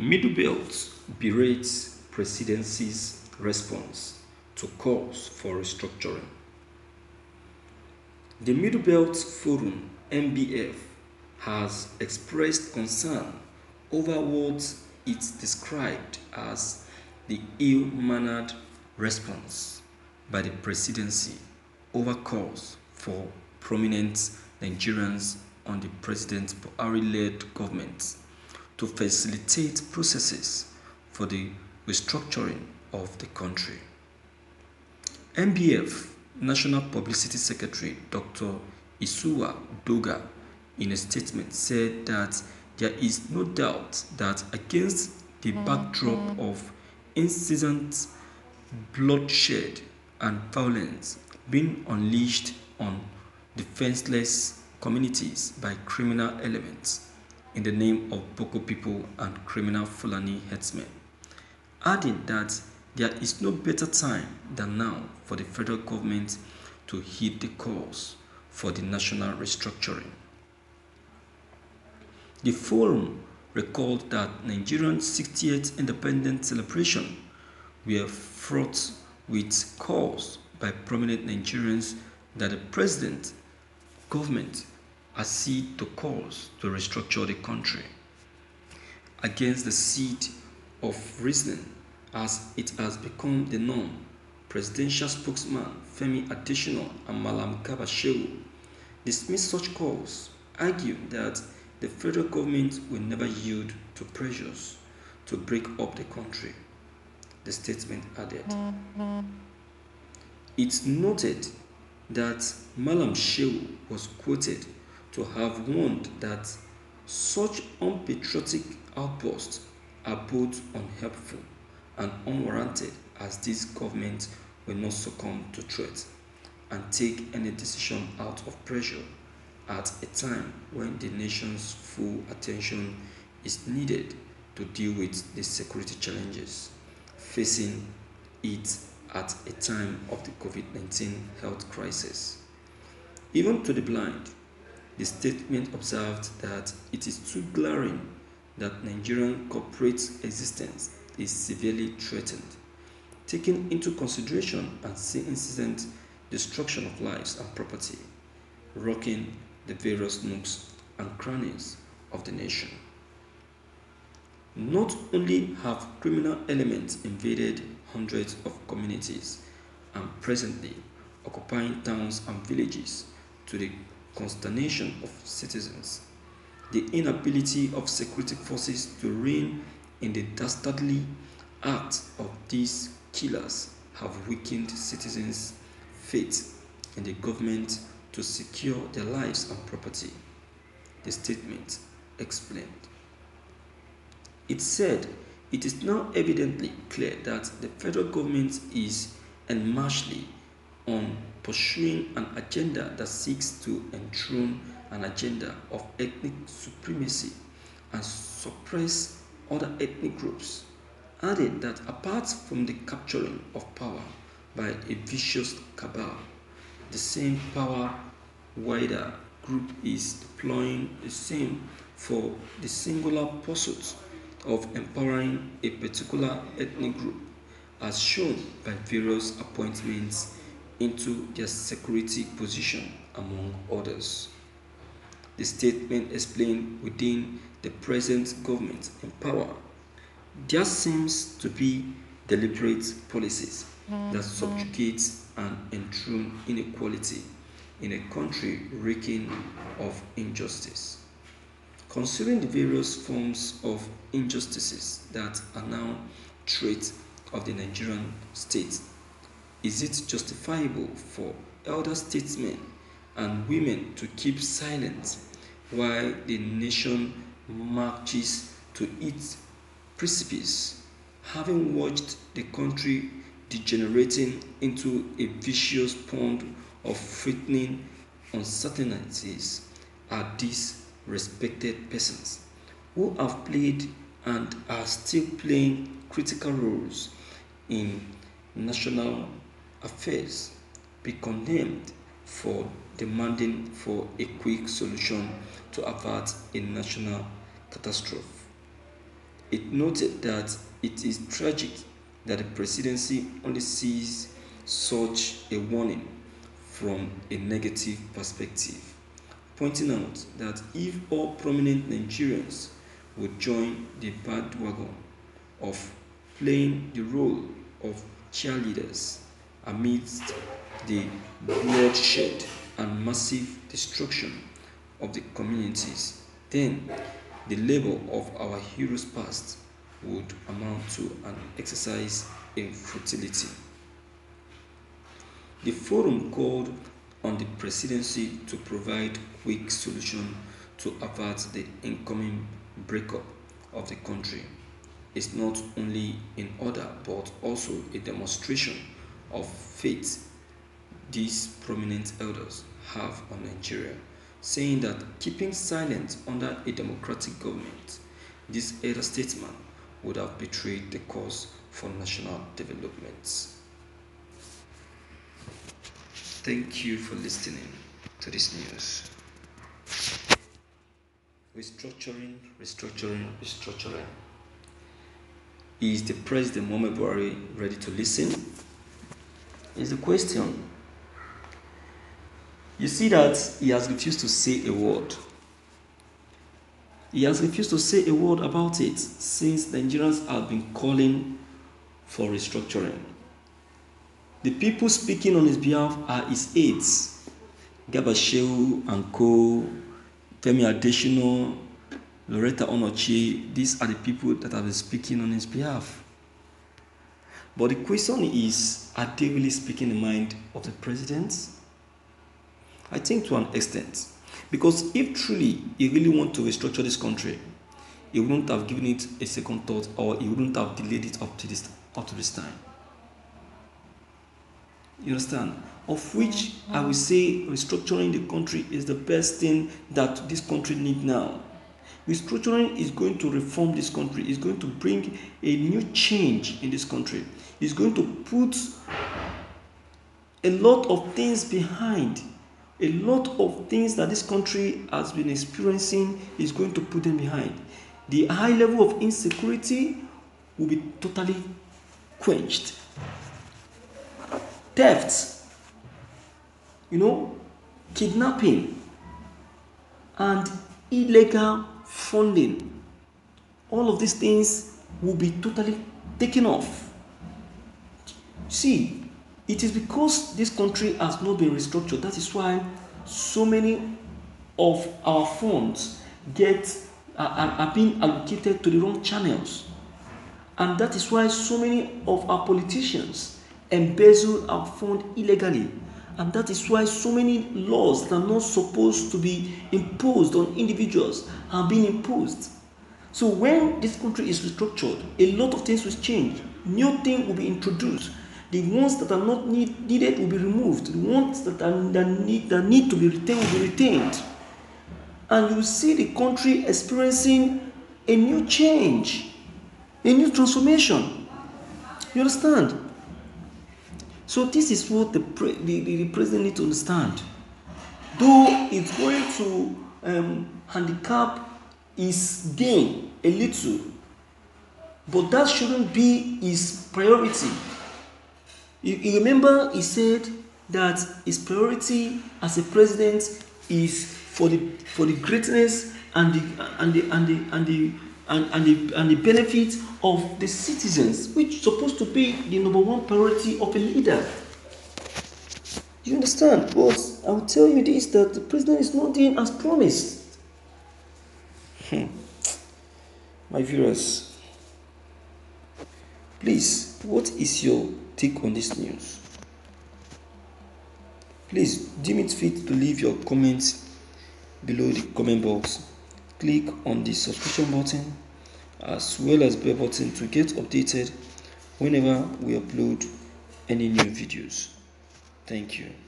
Middlebelt berates presidency's response to calls for restructuring. The Middlebelt Forum (MBF) has expressed concern over what it described as the ill-mannered response by the presidency over calls for prominent Nigerians on the President Buhari-led government to facilitate processes for the restructuring of the country. MBF National Publicity Secretary Dr. Isuwa Doga, in a statement, said that there is no doubt that against the backdrop of incessant bloodshed and violence being unleashed on defenseless communities by criminal elements in the name of Boko people and criminal Fulani herdsmen, adding that there is no better time than now for the federal government to heed the calls for the national restructuring. The forum recalled that Nigeria's 60th independence celebration were fraught with calls by prominent Nigerians that the president government accede to calls to restructure the country. Against the seed of reasoning, as it has become the norm, presidential spokesman Femi Adesina and Malam Garba Shehu dismissed such calls, arguing that the federal government will never yield to pressures to break up the country. The statement added. It noted that Malam Shehu was quoted to have warned that such unpatriotic outbursts are both unhelpful and unwarranted, as this government will not succumb to threats and take any decision out of pressure at a time when the nation's full attention is needed to deal with the security challenges facing it at a time of the COVID-19 health crisis. Even to the blind, the statement observed that it is too glaring that Nigerian corporate existence is severely threatened, taking into consideration and seeing incessant destruction of lives and property, rocking the various nooks and crannies of the nation. Not only have criminal elements invaded hundreds of communities and presently occupying towns and villages to the consternation of citizens, the inability of security forces to rein in the dastardly acts of these killers have weakened citizens' faith in the government to secure their lives and property, the statement explained. It said it is now evidently clear that the federal government is enmeshly on pursuing an agenda that seeks to enthrone an agenda of ethnic supremacy and suppress other ethnic groups, added that apart from the capturing of power by a vicious cabal, the same power wider group is deploying the same for the singular pursuit of empowering a particular ethnic group, as shown by various appointments into their security position, among others. The statement explained within the present government in power, there seems to be deliberate policies that subjugate and enthrone inequality in a country reeking of injustice. Considering the various forms of injustices that are now traits of the Nigerian state, is it justifiable for elder statesmen and women to keep silent while the nation marches to its precipice, having watched the country degenerating into a vicious pond of frightening uncertainties? Are these respected persons who have played and are still playing critical roles in national affairs be condemned for demanding for a quick solution to avert a national catastrophe? It noted that it is tragic that the presidency only sees such a warning from a negative perspective, pointing out that if all prominent Nigerians would join the bandwagon of playing the role of cheerleaders amidst the bloodshed and massive destruction of the communities, then the labor of our heroes past would amount to an exercise in futility. The forum called on the presidency to provide quick solution to avert the incoming breakup of the country is not only in order but also a demonstration of faith these prominent elders have on Nigeria, saying that keeping silent under a democratic government, this elder statesman would have betrayed the cause for national development. Thank you for listening to this news. Restructuring, restructuring, restructuring. Is the President Muhammadu Buhari ready to listen? Is the question. You see that he has refused to say a word. He has refused to say a word about it since Nigerians have been calling for restructuring. The people speaking on his behalf are his aides, Garba Shehu and co, Femi Adesina, Loretta Onochie. These are the people that have been speaking on his behalf. But the question is, are they really speaking the mind of the president? I think to an extent. Because if truly he really wants to restructure this country, he wouldn't have given it a second thought, or he wouldn't have delayed it up to this time. You understand? Of which I will say restructuring the country is the best thing that this country needs now. Restructuring is going to reform this country, is going to bring a new change in this country. It's going to put a lot of things behind. A lot of things that this country has been experiencing is going to put them behind. The high level of insecurity will be totally quenched. Thefts, kidnapping, and illegal funding. All of these things will be totally taken off. See, it is because this country has not been restructured. That is why so many of our funds are being allocated to the wrong channels. And that is why so many of our politicians embezzle our fund illegally. And that is why so many laws that are not supposed to be imposed on individuals are being imposed. So when this country is restructured, a lot of things will change. New things will be introduced. The ones that are not needed will be removed. The ones that need to be retained will be retained. And you will see the country experiencing a new change, a new transformation. You understand? So this is what the president needs to understand. Though it's going to handicap his gain a little, but that shouldn't be his priority. You remember he said that his priority as a president is for the greatness and the benefit of the citizens, which is supposed to be the number one priority of a leader. You understand? But I will tell you this, that the president is not doing as promised. My viewers, please, what is your take on this news? Please deem it fit to leave your comments below the comment box. Click on the subscription button as well as bell button to get updated whenever we upload any new videos. Thank you.